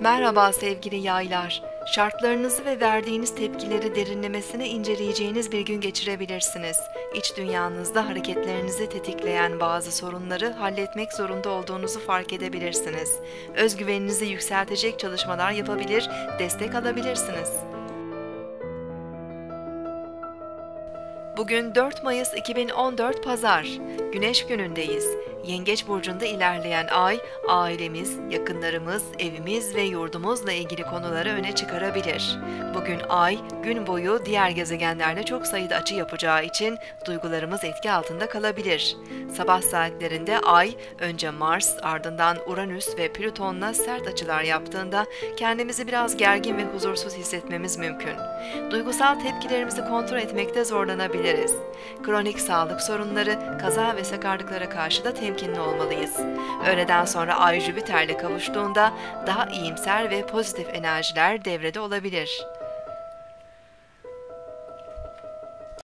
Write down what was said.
Merhaba sevgili yaylar. Şartlarınızı ve verdiğiniz tepkileri derinlemesine inceleyeceğiniz bir gün geçirebilirsiniz. İç dünyanızda hareketlerinizi tetikleyen bazı sorunları halletmek zorunda olduğunuzu fark edebilirsiniz. Özgüveninizi yükseltecek çalışmalar yapabilir, destek alabilirsiniz. Bugün 4 Mayıs 2014 Pazar. Güneş günündeyiz. Yengeç burcunda ilerleyen ay, ailemiz, yakınlarımız, evimiz ve yurdumuzla ilgili konuları öne çıkarabilir. Bugün ay, gün boyu diğer gezegenlerle çok sayıda açı yapacağı için duygularımız etki altında kalabilir. Sabah saatlerinde ay, önce Mars, ardından Uranüs ve Plüton'la sert açılar yaptığında kendimizi biraz gergin ve huzursuz hissetmemiz mümkün. Duygusal tepkilerimizi kontrol etmekte zorlanabiliriz. Kronik sağlık sorunları, kaza ve sakarlıklara karşı da temkinli olmalıyız. Öğleden sonra Ay Jüpiter'le kavuştuğunda daha iyimser ve pozitif enerjiler devrede olabilir.